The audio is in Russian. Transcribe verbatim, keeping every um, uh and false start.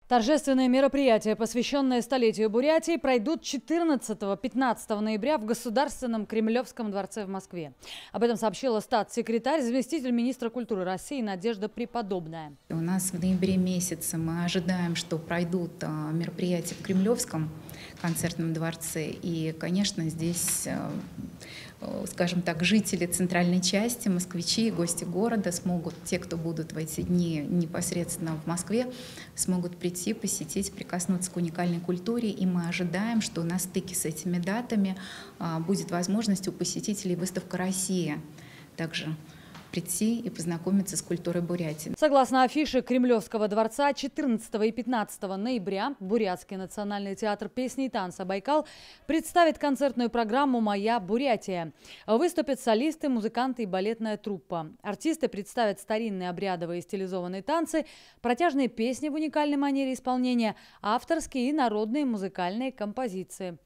Торжественные мероприятия, посвященные столетию Бурятии, пройдут четырнадцатого-пятнадцатого ноября в Государственном Кремлевском дворце в Москве. Об этом сообщила статс-секретарь, заместитель министра культуры России Надежда Преподобная. У нас в ноябре месяце мы ожидаем, что пройдут мероприятия в Кремлевском концертном дворце. И, конечно, здесь, скажем так, жители центральной части, москвичи, гости города смогут, те, кто будут в эти дни непосредственно в Москве, смогут прийти, посетить, прикоснуться к уникальной культуре. И мы ожидаем, что на стыке с этими датами будет возможность у посетителей выставка «Россия» также прийти и познакомиться с культурой Бурятии. Согласно афише Кремлевского дворца, четырнадцатого и пятнадцатого ноября Бурятский национальный театр песни и танца «Байкал» представит концертную программу «Моя Бурятия». Выступят солисты, музыканты и балетная труппа. Артисты представят старинные обрядовые и стилизованные танцы, протяжные песни в уникальной манере исполнения, авторские и народные музыкальные композиции.